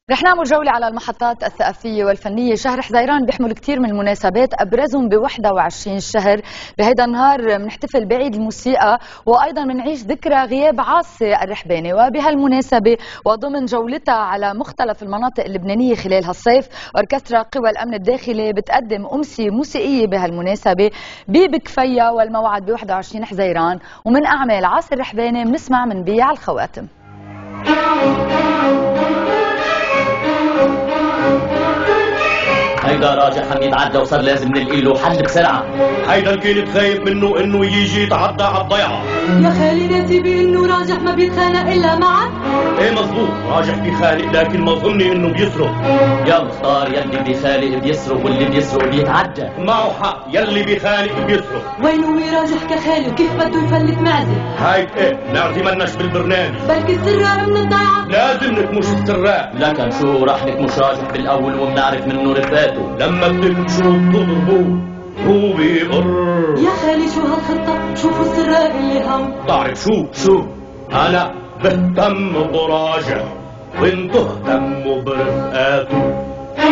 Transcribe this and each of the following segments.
رح نعمل جولة على المحطات الثقافية والفنية. شهر حزيران بيحمل كثير من المناسبات، أبرزهم ب 21 الشهر. بهيدا النهار بنحتفل بعيد الموسيقى، وأيضا بنعيش ذكرى غياب عاصي الرحباني. وبهالمناسبة وضمن جولتها على مختلف المناطق اللبنانية خلال هالصيف، أوركسترا قوى الأمن الداخلي بتقدم أمسية موسيقية بهالمناسبة ببكفية والموعد ب 21 حزيران. ومن أعمال عاصي الرحباني بنسمع من بيع الخواتم. هيدا راجح عم يتعدى وصار لازم نلقي له حل بسرعه. هيدا كنت خايف منه انه يجي يتعدى على الضيعه. يا خالي ناسي بانه راجح ما بيتخانق الا معك. ايه مظبوط، راجح بيخانق لكن ما ظني انه بيسرق. يا مختار، يلي بيخانق بيسرق واللي بيسرق بيتعدى. معه حق، يلي بيخانق بيسرق. وينه راجح كخالي وكيف بده يفلت معزه؟ هاي ايه، معزه مناش بالبرنامج. بلكي السراق من الضيعه. لازم نكمش السراق. لكن شو راح نكمش راجح بالاول وبنعرف منه رفاته. لما بتكمشوا بتضربوه هو بيقر. يا خالي شو هالخطة؟ شوفوا السراق اللي هم. تعرف شو أنا بهتم براجع وانتو اهتموا برفقاته.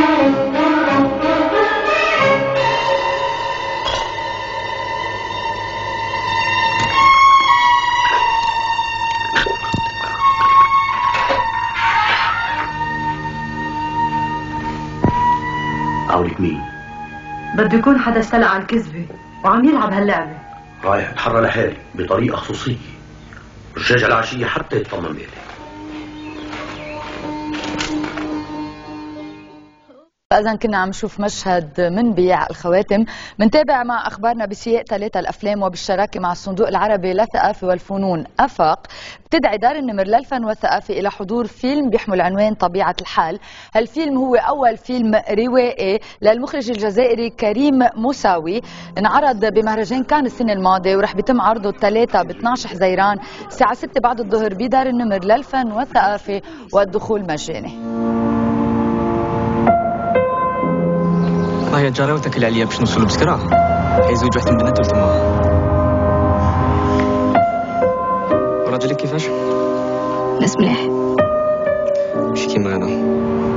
عاولك مين؟ بده يكون حدا استلع على الكذبة وعم يلعب هاللعبة. رايح اتحرى لحالي بطريقة خصوصية، مش راجع العشية حتى يطمن بالي. فإذا كنا عم نشوف مشهد من بيع الخواتم. منتابع مع أخبارنا بسياق 3 الأفلام وبالشراكة مع الصندوق العربي للثقافة والفنون أفاق. بتدعي دار النمر للفن والثقافة إلى حضور فيلم بيحمل عنوان طبيعة الحال. هالفيلم هو أول فيلم روائي للمخرج الجزائري كريم موساوي. انعرض بمهرجان كان السنة الماضية ورح بيتم عرضه 3 ب 12 حزيران الساعة 6 بعد الظهر بدار النمر للفن والثقافة، والدخول مجاني. هي الجارة وتاكل عليا باش نوصلوا بسكرة. حيزوج واحد من البنات ولتما. وراجلك كيفاش؟ ناس مليح. ماشي كيما هذا.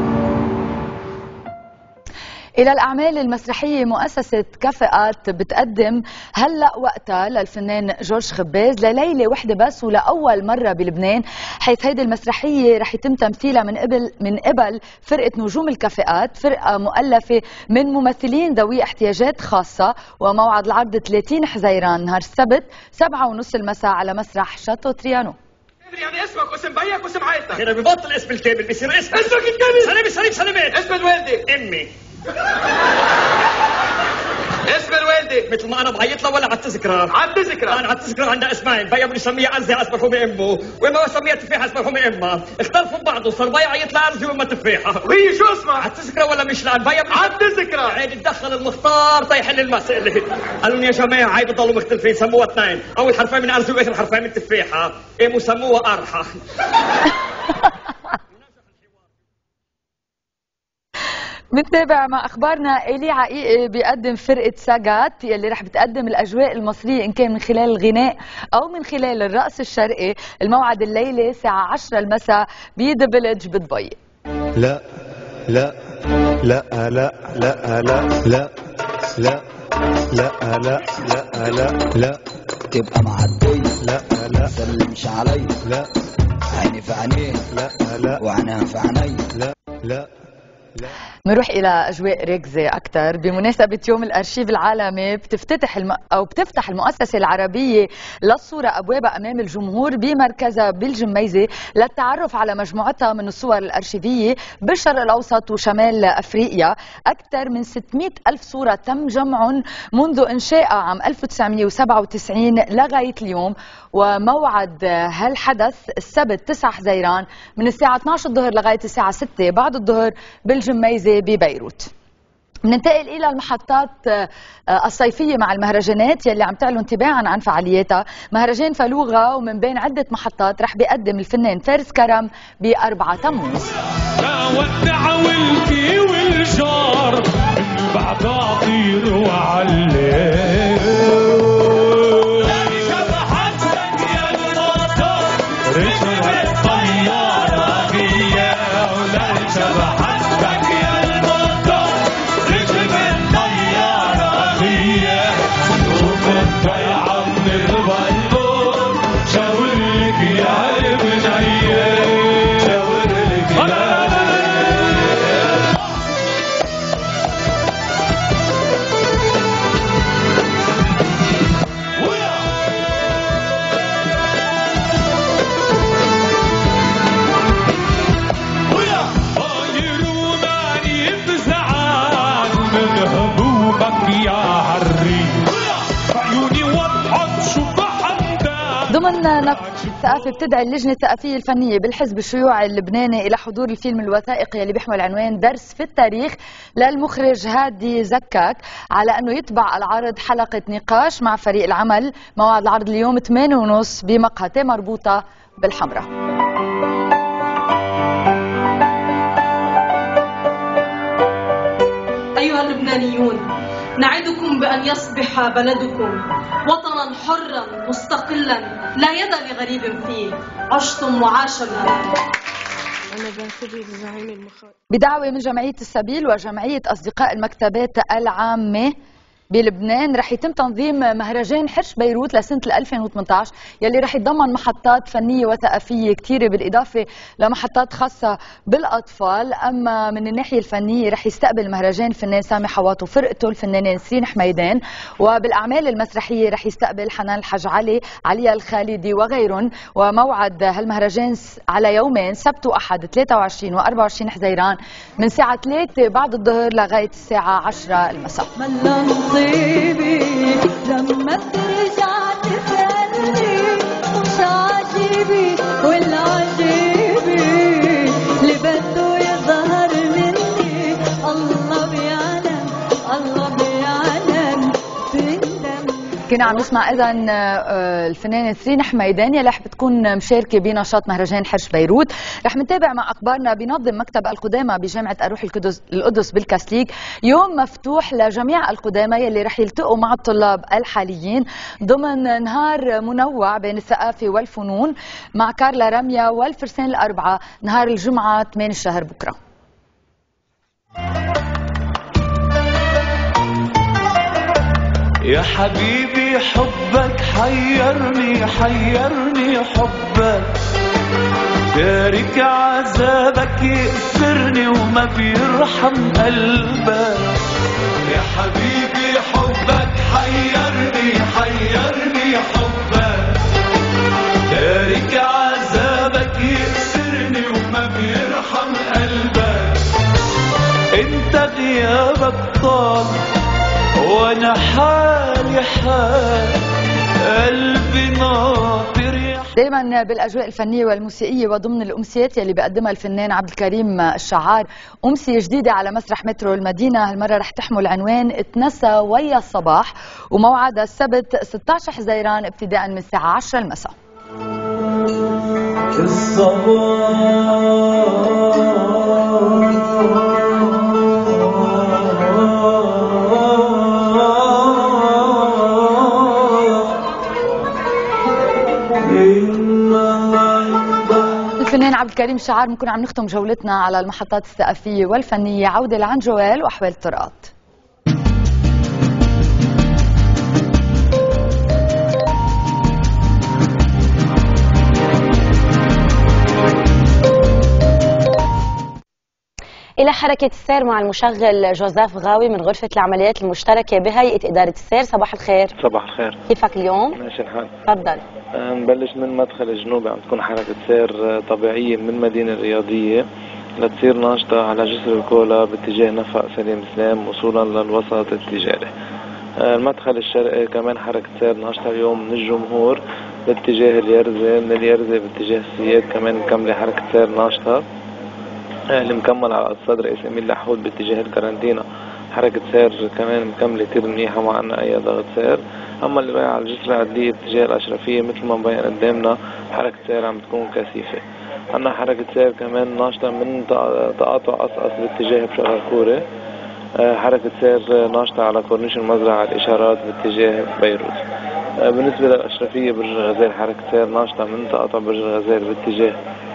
إلى الأعمال المسرحية، مؤسسة كفاءات بتقدم هلأ وقتها للفنان جورج خباز لليلة وحدة بس ولأول مرة بلبنان، حيث هيدي المسرحية رح يتم تمثيلها من قبل فرقة نجوم الكفاءات، فرقة مؤلفة من ممثلين ذوي احتياجات خاصة. وموعد العرض 30 حزيران نهار السبت 7:30 المساء على مسرح شاتو تريانو. يعني اسمك واسم بيك واسم عائلتك. هنا ببطل اسم الكامل بيصير اسمك الكامل. سلامات. اسم الوالدة. امي. اسم الوالدة. مثل ما انا بعيط له ولا على التذكرة؟ على التذكرة. انا على التذكرة عندها اسمين، بيا بده يسميها ارزي على اسم مرحومة امه، واما سميها تفاحة اسم مرحومة امها، اختلفوا ببعض وصار بيا عيط لها ارزي واما تفاحة. وهي شو اسمها؟ على التذكرة ولا مش لان بيا على التذكرة. عيد تدخل المختار تيحل المسألة. قالوا لي يا جماعة هاي بضلوا مختلفين، سموها اثنين، اول حرفين من ارزي واخر حرفين من تفاحة، قاموا سموها ارحى. بنتابع مع اخبارنا. إلي عقيقي بيقدم فرقه ساجات يلي رح بتقدم الاجواء المصريه ان كان من خلال الغناء او من خلال الرقص الشرقي. الموعد الليله الساعه 10 المساء بذا فيلج بدبي. لا لا لا لا لا لا لا لا لا لا لا لا لا تبقى معدي. لا لا سلمش علي. لا عيني في عينيه. لا لا وعناها في عيني. لا لا. بنروح إلى أجواء ركزة أكثر. بمناسبة يوم الأرشيف العالمي بتفتح المؤسسة العربية للصورة أبوابها أمام الجمهور بمركزها بالجميزة للتعرف على مجموعتها من الصور الأرشيفية بالشرق الأوسط وشمال أفريقيا. أكثر من 600 ألف صورة تم جمعهم منذ إنشائها عام 1997 لغاية اليوم. وموعد هالحدث السبت 9 حزيران من الساعة 12 الظهر لغاية الساعة 6 بعد الظهر بالجميزة ببيروت. بننتقل إلى المحطات الصيفية مع المهرجانات يلي عم تعلن تباعا عن فعالياتها. مهرجان فلوغة ومن بين عدة محطات رح بيقدم الفنان فارس كرم ب4 تموز. ودع والكي والجار بعد أطير وعلي رجل الطيارة هي ولد سبحتك يا المطر ركب الطيارة هي وكنت يا عم البلور شاورلك يا البنية شاورلك يا ضمن نقد ثقافي بتدعي اللجنة الثقافية الفنية بالحزب الشيوعي اللبناني إلى حضور الفيلم الوثائقي اللي بيحمل عنوان درس في التاريخ للمخرج هادي زكاك على أنه يتبع العرض حلقة نقاش مع فريق العمل. موعد العرض اليوم 8:30 بمقهى مربوطة بالحمراء. أيها اللبنانيون، نعدكم بأن يصبح بلدكم وطنا حرا مستقلا لا يد لغريب فيه. عشتم وعاش الغرام. بدعوة من جمعية السبيل وجمعية أصدقاء المكتبات العامة بلبنان رح يتم تنظيم مهرجان حرش بيروت لسنة 2018 يلي رح يتضمن محطات فنية وثقافية كثيرة بالإضافة لمحطات خاصة بالأطفال. أما من الناحية الفنية رح يستقبل المهرجان الفنان سامي حواط وفرقته الفنانين نسرين حميدان، وبالأعمال المسرحية رح يستقبل حنان الحاج علي، عليا الخالدي وغيرهم. وموعد هالمهرجان على يومين سبت وأحد 23 و24 حزيران من الساعة 3 بعد الظهر لغاية الساعة 10 المساء. نصيبي لما بترجع تسألني مش عاجبي ولا عجيبي اللي بده يظهر مني الله بيعلم الله بيعلم تندم. كنا عم نسمع اذا الفنانه نسرين حميدان يلي رح بتكون مشاركه بنشاط مهرجان حرش بيروت. رح نتابع مع اخبارنا. بينظم مكتب القدامى بجامعه اروح القدس بالكاسليك يوم مفتوح لجميع القدامى يلي رح يلتقوا مع الطلاب الحاليين ضمن نهار منوع بين الثقافه والفنون مع كارلا رميا والفرسان الاربعه نهار الجمعه 8 الشهر بكره. يا حبيبي حبك حيرني حيرني حبك تارك عذابك يأسرني وما بيرحم قلبك. يا حبيبي حبك حيرني حيرني حبك تارك عذابك يأسرني وما بيرحم قلبك. انت غيابك طال وانا حالي حال قلبي ناطر. دائما بالاجواء الفنيه والموسيقيه وضمن الامسيات يلي بيقدمها الفنان عبد الكريم الشعار امسيه جديده على مسرح مترو المدينه. هالمره رح تحمل عنوان اتنسى ويا الصباح وموعدها السبت 16 حزيران ابتداء من الساعه 10 المساء. الفنان عبد الكريم الشعار بنكون عم نختم جولتنا على المحطات الثقافيه والفنيه. عوده لعن جوال واحوال الطرقات. إلى حركة السير مع المشغل جوزيف غاوي من غرفة العمليات المشتركة بهيئة إدارة السير. صباح الخير. صباح الخير. كيفك اليوم؟ ماشي الحال. تفضل. نبلش من مدخل الجنوبي. عم تكون حركة سير طبيعية من المدينة الرياضية لتصير ناشطة على جسر الكولا باتجاه نفق سليم سلام وصولا للوسط التجاري. المدخل الشرقي كمان حركة سير ناشطة اليوم من الجمهور باتجاه اليرزة، من اليرزة باتجاه السياد كمان مكملة حركة سير ناشطة. اللي مكمل على الصدر رئيس امين لحود باتجاه الكارنتينا حركة سير كمان مكملة كتير منيحة ما عنا أي ضغط سير. أما اللي رايح على الجسر العدلية باتجاه الأشرفية مثل ما مبين قدامنا حركة سير عم تكون كثيفة. عنا حركة سير كمان ناشطة من تقاطع قصقص باتجاه بشارة كورة. حركة سير ناشطة على كورنيش المزرعة الإشارات باتجاه بيروت. بالنسبة للأشرفية برج الغزال حركة سير ناشطة من تقاطع برج الغزال باتجاه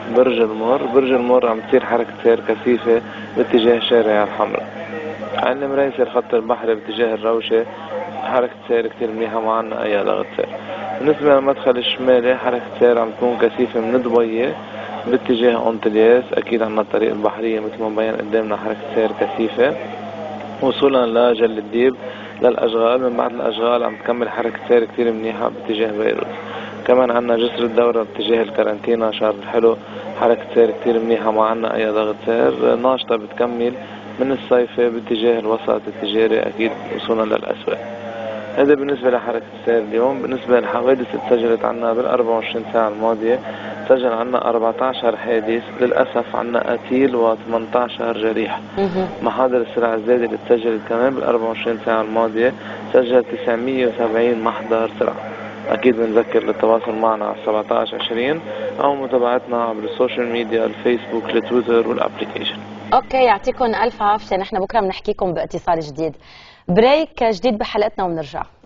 برج المر. برج المر عم تصير حركة سير كثيفة باتجاه شارع الحمراء. عين المريسر خط البحر باتجاه الروشة حركة سير كتير منيحة معنا أي ضغط سير. بالنسبة للمدخل الشمالي حركة سير عم تكون كثيفة من دبي باتجاه أنطلياس. أكيد عنا الطريق البحرية مثل ما مبين قدامنا حركة سير كثيفة وصولا لجل الديب للأشغال. من بعد الأشغال عم تكمل حركة سير كتير منيحة باتجاه بيروت. كمان عنا جسر الدورة باتجاه الكارنتينا شارع الحلو حركة سير كتير منيحة ما عنا أي ضغط سير. ناشطة بتكمل من الصيفة باتجاه الوسط التجاري أكيد وصولا للأسواق. هذا بالنسبة لحركة السير اليوم. بالنسبة للحوادث تسجلت عنا بال 24 ساعة الماضية سجل عنا 14 حادث. للأسف عنا قتيل و18 جريح. محاضر السرعة الزايدة اللي تسجلت كمان بال 24 ساعة الماضية سجل 970 محضر سرعة. أكيد بنذكر للتواصل معنا على 1720 أو متابعتنا عبر السوشيال ميديا الفيسبوك التويتر والأبليكيشن. اوكي يعطيكم الف عافيه. نحن بكره بنحكيكم باتصال جديد. بريك جديد بحلقتنا وبنرجع.